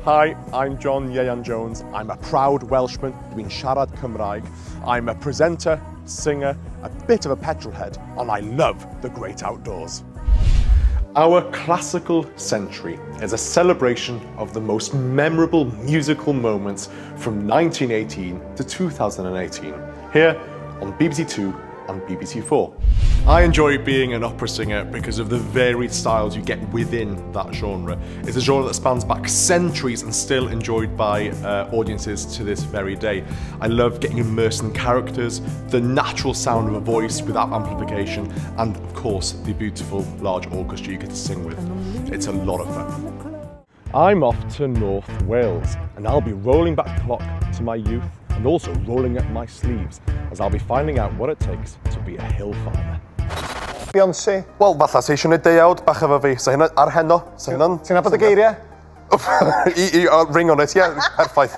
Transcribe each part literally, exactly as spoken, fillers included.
Hi, I'm John Ieuan Jones. I'm a proud Welshman doing siarad Cymraeg. I'm a presenter, singer, a bit of a petrolhead, and I love the great outdoors. Our classical century is a celebration of the most memorable musical moments from nineteen eighteen to two thousand eighteen, here on B B C Two and B B C Four. I enjoy being an opera singer because of the varied styles you get within that genre. It's a genre that spans back centuries and still enjoyed by uh, audiences to this very day. I love getting immersed in characters, the natural sound of a voice without amplification, and of course the beautiful large orchestra you get to sing with. It's a lot of fun. I'm off to North Wales and I'll be rolling back the clock to my youth and also rolling up my sleeves as I'll be finding out what it takes to be a hill farmer. Beyoncé. Wel, fatha, ti eisiau gwneud deuawd bach efo fi. Sa hynna ar heno. Sa hynna'n... Ti'n nabod y geiriau? I, I, uh, ring on it, yeah, perffaith.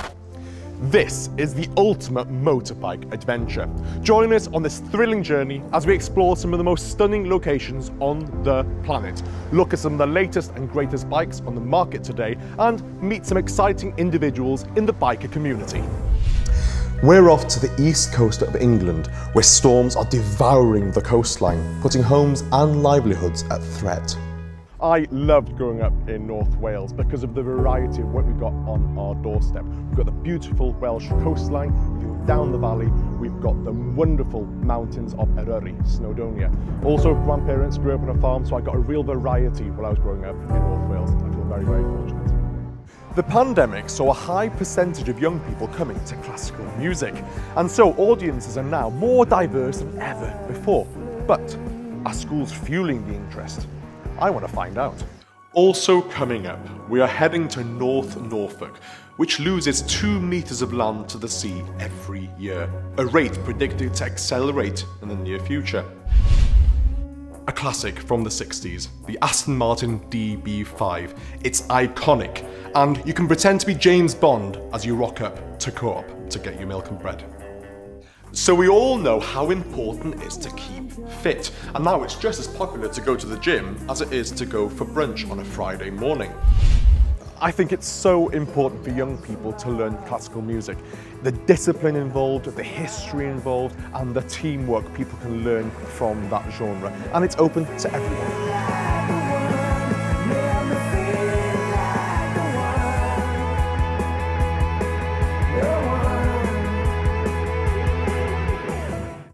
This is the ultimate motorbike adventure. Join us on this thrilling journey as we explore some of the most stunning locations on the planet, look at some of the latest and greatest bikes on the market today, and meet some exciting individuals in the biker community. We're off to the east coast of England, where storms are devouring the coastline, putting homes and livelihoods at threat. I loved growing up in North Wales because of the variety of what we've got on our doorstep. We've got the beautiful Welsh coastline, down the valley, we've got the wonderful mountains of Eryri, Snowdonia. Also, grandparents grew up on a farm, so I got a real variety while I was growing up in North Wales. I feel very, very fortunate. The pandemic saw a high percentage of young people coming to classical music, and so audiences are now more diverse than ever before. But are schools fueling the interest? I want to find out. Also coming up, we are heading to North Norfolk, which loses two metres of land to the sea every year, a rate predicted to accelerate in the near future. A classic from the sixties, the Aston Martin D B five. It's iconic, and you can pretend to be James Bond as you rock up to Co-op to get your milk and bread. So we all know how important it is to keep fit, and now it's just as popular to go to the gym as it is to go for brunch on a Friday morning. I think it's so important for young people to learn classical music. The discipline involved, the history involved, and the teamwork people can learn from that genre. And it's open to everyone.